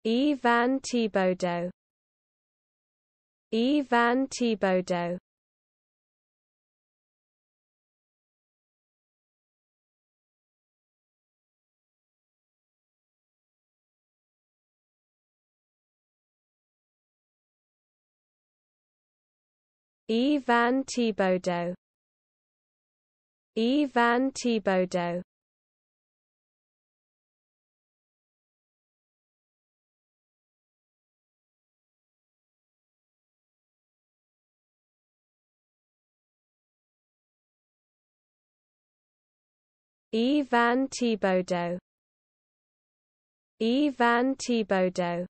Yvann Thibaudeau. Yvann Thibaudeau. Yvann Thibaudeau. Yvann Thibaudeau. Yvann Thibaudeau. Yvann Thibaudeau.